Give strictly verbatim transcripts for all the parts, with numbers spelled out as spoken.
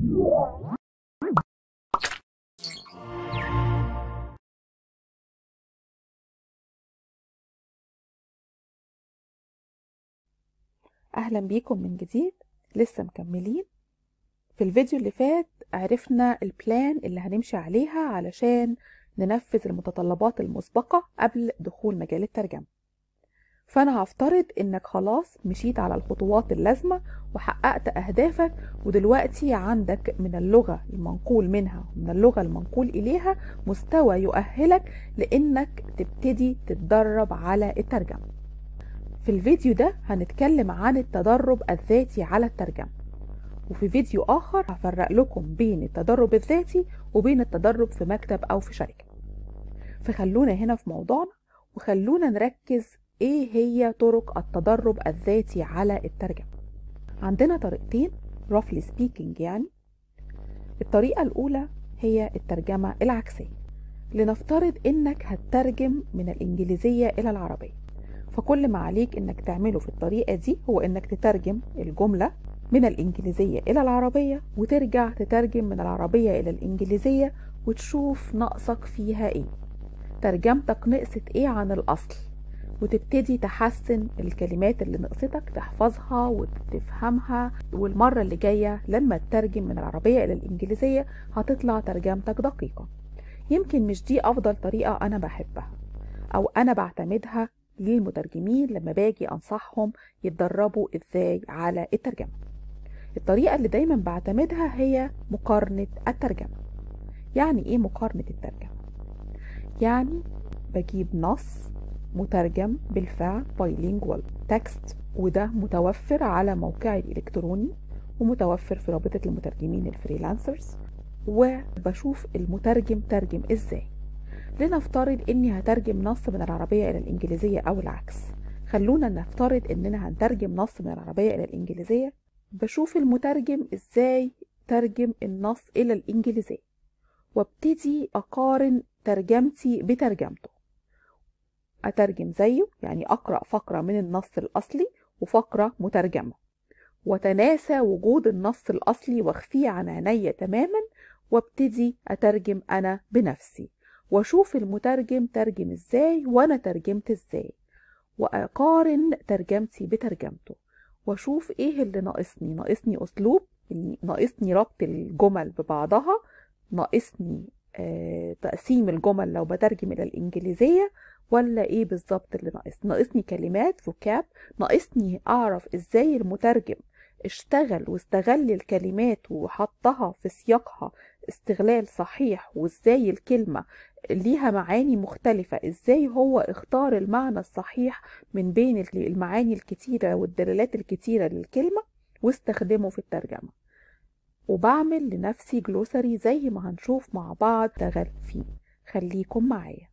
اهلا بيكم من جديد. لسه مكملين. في الفيديو اللي فات عرفنا البلان اللي هنمشي عليها علشان ننفذ المتطلبات المسبقة قبل دخول مجال الترجمة. فانا هفترض انك خلاص مشيت على الخطوات اللازمة وحققت اهدافك، ودلوقتي عندك من اللغة المنقول منها ومن اللغة المنقول اليها مستوى يؤهلك لانك تبتدي تتدرب على الترجمة. في الفيديو ده هنتكلم عن التدرب الذاتي على الترجمة، وفي فيديو آخر هفرق لكم بين التدرب الذاتي وبين التدرب في مكتب أو في شركة. فخلونا هنا في موضوعنا وخلونا نركز إيه هي طرق التدرب الذاتي على الترجمة. عندنا طريقتين roughly speaking يعني. الطريقة الأولى هي الترجمة العكسية. لنفترض إنك هتترجم من الإنجليزية إلى العربية، فكل ما عليك انك تعمله في الطريقة دي هو انك تترجم الجملة من الانجليزية الى العربية، وترجع تترجم من العربية الى الانجليزية وتشوف نقصك فيها ايه، ترجمتك نقصت ايه عن الاصل، وتبتدي تحسن الكلمات اللي نقصتك، تحفظها وتفهمها، والمرة اللي جاية لما تترجم من العربية الى الانجليزية هتطلع ترجمتك دقيقة. يمكن مش دي افضل طريقة انا بحبها او انا بعتمدها للمترجمين لما باجي انصحهم يتدربوا ازاي على الترجمة. الطريقة اللي دايما بعتمدها هي مقارنة الترجمة. يعني ايه مقارنة الترجمة؟ يعني بجيب نص مترجم بالفعل بايلينجوال تكست، وده متوفر على موقعي الالكتروني ومتوفر في رابطة المترجمين الفريلانسرز، وبشوف المترجم ترجم ازاي. لنفترض اني هترجم نص من العربية الى الانجليزية او العكس. خلونا نفترض اننا هنترجم نص من العربية الى الانجليزية. بشوف المترجم ازاي ترجم النص الى الانجليزية، وابتدي اقارن ترجمتي بترجمته. اترجم زيه، يعني اقرأ فقرة من النص الاصلي وفقرة مترجمة، وتناسى وجود النص الاصلي واخفيه عن عيني تماما، وابتدي اترجم انا بنفسي، واشوف المترجم ترجم ازاي وانا ترجمت ازاي، واقارن ترجمتي بترجمته، واشوف ايه اللي ناقصني. ناقصني اسلوب، ناقصني ربط الجمل ببعضها، ناقصني آه تقسيم الجمل لو بترجم الى الانجليزية، ولا ايه بالظبط اللي ناقصني. ناقصني كلمات فوكاب، ناقصني اعرف ازاي المترجم اشتغل واستغل الكلمات وحطها في سياقها استغلال صحيح، وازاي الكلمة ليها معاني مختلفة، ازاي هو اختار المعنى الصحيح من بين المعاني الكتيرة والدلالات الكتيرة للكلمة واستخدمه في الترجمة. وبعمل لنفسي جلوسري زي ما هنشوف مع بعض تغل فيه. خليكم معايا.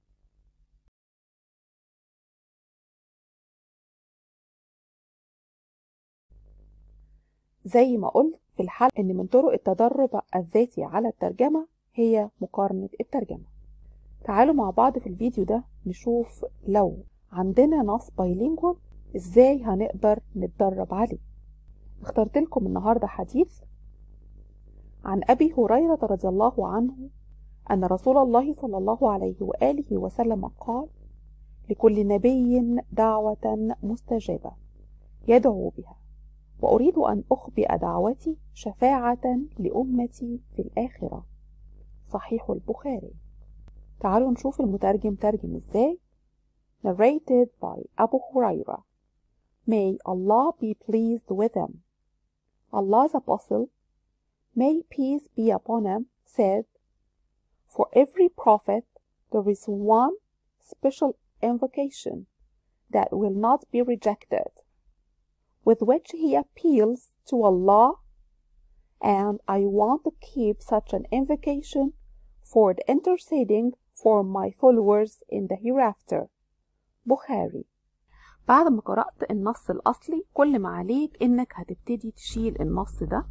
زي ما قلت في الحلقة ان من طرق التدرب الذاتي على الترجمة هي مقارنة الترجمة. تعالوا مع بعض في الفيديو ده نشوف لو عندنا نص بايلينجوال ازاي هنقدر نتدرب عليه. اخترت لكم النهاردة حديث عن أبي هريرة رضي الله عنه أن رسول الله صلى الله عليه وآله وسلم قال: لكل نبي دعوة مستجابة يدعو بها، وأريد أن أخبئ دعوتي شفاعة لأمتي في الآخرة. صحيح البخاري. تعالوا نشوف المترجم ترجم ازاي. Narrated by Abu Huraira. May Allah be pleased with him. Allah's apostle, may peace be upon him, said, for every prophet there is one special invocation that will not be rejected, with which he appeals to Allah, and I want to keep such an invocation for the interceding for my followers in the hereafter. بخاري. بعد ما قرأت النص الأصلي كل ما عليك إنك هتبتدي تشيل النص ده،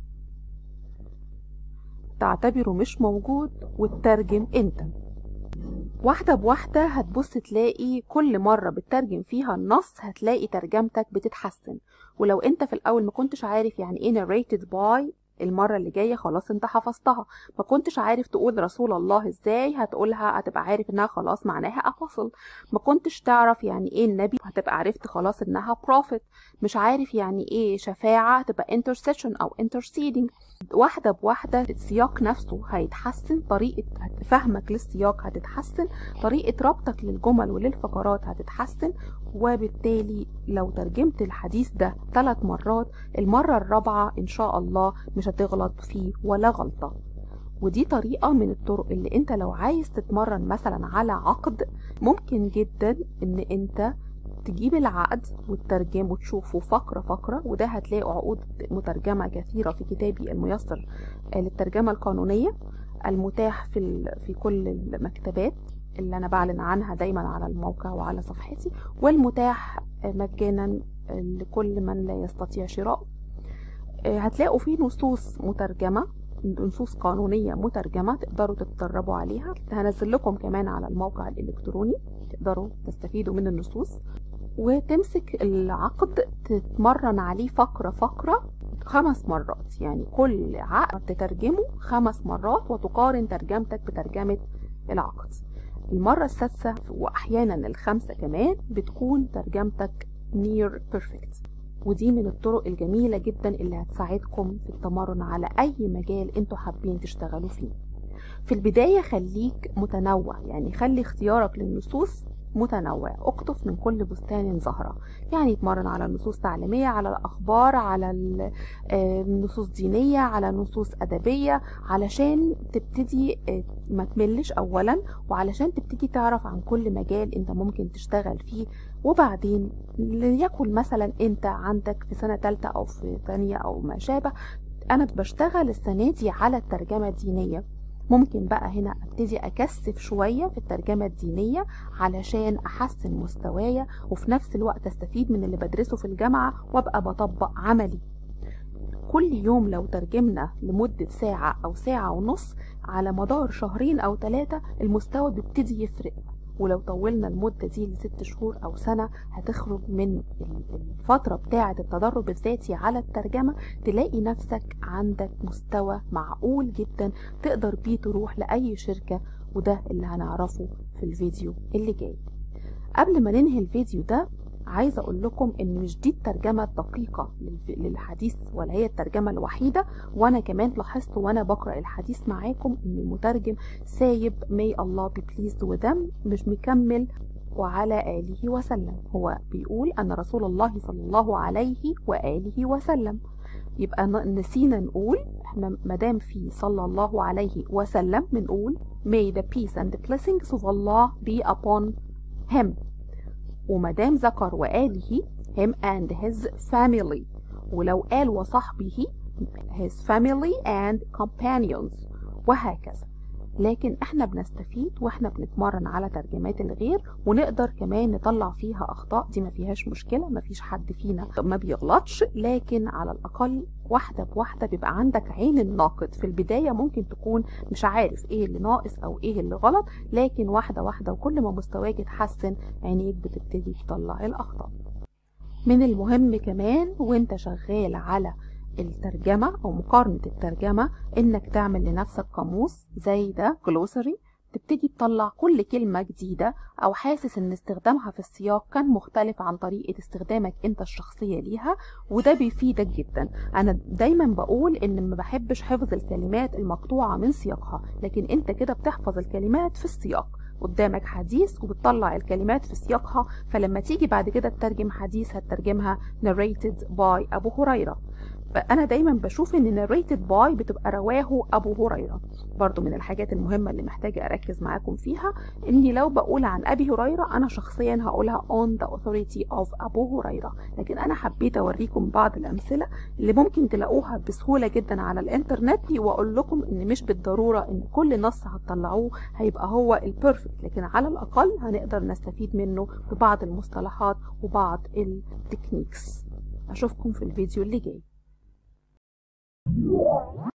تعتبره مش موجود وتترجم انت. واحدة بواحدة هتبص تلاقي كل مرة بتترجم فيها النص هتلاقي ترجمتك بتتحسن. ولو انت في الأول ما كنتش عارف يعني ايه narrated by المرة اللي جاية خلاص انت حفظتها. ما كنتش عارف تقول رسول الله ازاي، هتقولها هتبقى عارف انها خلاص معناها أبوصل. ما كنتش تعرف يعني ايه النبي، هتبقى عرفت خلاص انها بروفيت. مش عارف يعني ايه شفاعة، هتبقى intercession او interceding. واحدة بواحدة السياق نفسه هيتحسن، طريقة فهمك للسياق هتتحسن، طريقة ربطك للجمل وللفقرات هتتحسن، وبالتالي لو ترجمت الحديث ده ثلاث مرات، المرة الرابعة إن شاء الله مش هتغلط فيه ولا غلطة. ودي طريقة من الطرق اللي انت لو عايز تتمرن مثلا على عقد، ممكن جدا ان انت تجيب العقد وتترجم وتشوفه فقرة فقرة. وده هتلاقوا عقود مترجمة كثيرة في كتابي الميسر للترجمة القانونية المتاح في في كل المكتبات اللي أنا بعلن عنها دايما على الموقع وعلى صفحتي، والمتاح مجانا لكل من لا يستطيع شراءه. هتلاقوا فيه نصوص مترجمة، نصوص قانونية مترجمة تقدروا تتدربوا عليها. هنزل لكم كمان على الموقع الإلكتروني تقدروا تستفيدوا من النصوص، وتمسك العقد تتمرن عليه فقرة فقرة خمس مرات. يعني كل عقد تترجمه خمس مرات وتقارن ترجمتك بترجمة العقد. المرة السادسة وأحيانا الخامسة كمان بتكون ترجمتك near perfect. ودي من الطرق الجميلة جدا اللي هتساعدكم في التمرن على أي مجال انتوا حابين تشتغلوا فيه. في البداية خليك متنوع، يعني خلي اختيارك للنصوص متنوع. اقطف من كل بستان زهرة، يعني اتمرن على نصوص تعليمية، على الأخبار، على نصوص دينية، على نصوص أدبية، علشان تبتدي ما تملش أولا، وعلشان تبتدي تعرف عن كل مجال انت ممكن تشتغل فيه. وبعدين ليكن مثلا انت عندك في سنة تالتة أو في ثانية أو ما شابه، أنا بشتغل السنة دي على الترجمة الدينية، ممكن بقى هنا ابتدي اكثف شوية في الترجمة الدينية علشان احسن مستوايا، وفي نفس الوقت استفيد من اللي بدرسه في الجامعة وابقى بطبق عملي. كل يوم لو ترجمنا لمدة ساعة او ساعة ونص على مدار شهرين او ثلاثة، المستوى بيبتدي يفرق. ولو طولنا المدة دي لست شهور أو سنة، هتخرج من الفترة بتاعة التدرب الذاتي على الترجمة تلاقي نفسك عندك مستوى معقول جدا تقدر بيه تروح لأي شركة. وده اللي هنعرفه في الفيديو اللي جاي. قبل ما ننهي الفيديو ده عايزة أقول لكم إن مش دي الترجمة الدقيقة للحديث ولا هي الترجمة الوحيدة. وأنا كمان لاحظت وأنا بقرأ الحديث معاكم إن المترجم سايب may Allah be pleased with them، مش مكمل وعلى آله وسلم. هو بيقول أن رسول الله صلى الله عليه وآله وسلم، يبقى نسينا نقول احنا مدام في صلى الله عليه وسلم بنقول may the peace and the blessings of Allah be upon him. ومدام ذكر وآله him and his family، ولو قال وصحبه his family and companions، وهكذا. لكن احنا بنستفيد واحنا بنتمرن على ترجمات الغير، ونقدر كمان نطلع فيها اخطاء، دي ما فيهاش مشكلة، ما فيش حد فينا ما بيغلطش، لكن على الاقل واحدة بواحدة بيبقى عندك عين الناقد. في البداية ممكن تكون مش عارف ايه اللي ناقص او ايه اللي غلط، لكن واحدة واحدة وكل ما مستواك يتحسن عينيك بتبتدي تطلع الاخطاء. من المهم كمان وانت شغال على الترجمة أو مقارنة الترجمة إنك تعمل لنفسك قاموس زي ده جلوسري، تبتدي تطلع كل كلمة جديدة أو حاسس إن استخدامها في السياق كان مختلف عن طريقة استخدامك أنت الشخصية ليها، وده بيفيدك جدا. أنا دايما بقول إن ما بحبش حفظ الكلمات المقطوعة من سياقها، لكن أنت كده بتحفظ الكلمات في السياق. قدامك حديث وبتطلع الكلمات في سياقها، فلما تيجي بعد كده تترجم حديث هتترجمها narrated by أبو هريرة. أنا دايما بشوف إن narrated by بتبقى رواه أبو هريرة. برضو من الحاجات المهمة اللي محتاجة أركز معاكم فيها إني لو بقول عن أبي هريرة أنا شخصيا هقولها on the authority of أبو هريرة، لكن أنا حبيت أوريكم بعض الأمثلة اللي ممكن تلاقوها بسهولة جدا على الإنترنت، وأقول لكم إن مش بالضرورة إن كل نص هتطلعوه هيبقى هو البيرفكت، لكن على الأقل هنقدر نستفيد منه ببعض المصطلحات وبعض التكنيكس. أشوفكم في الفيديو اللي جاي.